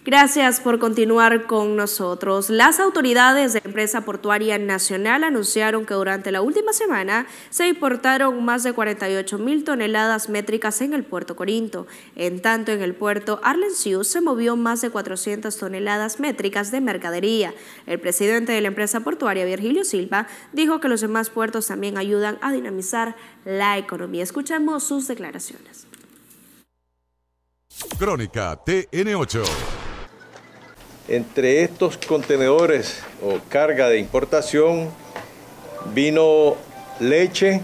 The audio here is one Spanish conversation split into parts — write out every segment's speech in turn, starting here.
Gracias por continuar con nosotros. Las autoridades de la empresa portuaria nacional anunciaron que durante la última semana se importaron más de 48.000 toneladas métricas en el puerto Corinto. En tanto, en el puerto Arlenciú se movió más de 400 toneladas métricas de mercadería. El presidente de la empresa portuaria, Virgilio Silva, dijo que los demás puertos también ayudan a dinamizar la economía. Escuchemos sus declaraciones. Crónica TN8. Entre estos contenedores o carga de importación vino leche,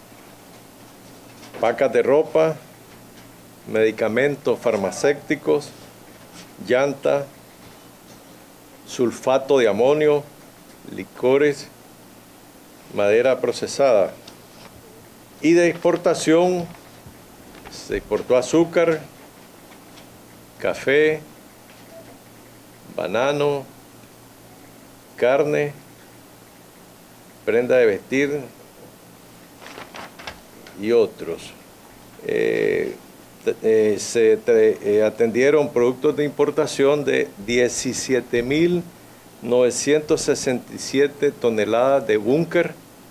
pacas de ropa, medicamentos farmacéuticos, llanta, sulfato de amonio, licores, madera procesada. Y de exportación se exportó azúcar, café, banano, carne, prenda de vestir y otros. Se atendieron productos de importación de 17.967 toneladas de búnker,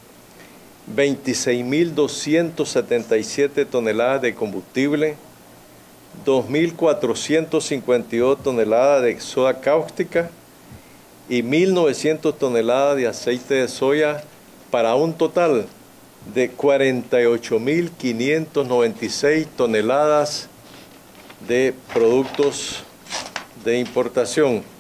26.277 toneladas de combustible, 2.452 toneladas de soda cáustica y 1.900 toneladas de aceite de soya, para un total de 48.596 toneladas de productos de importación.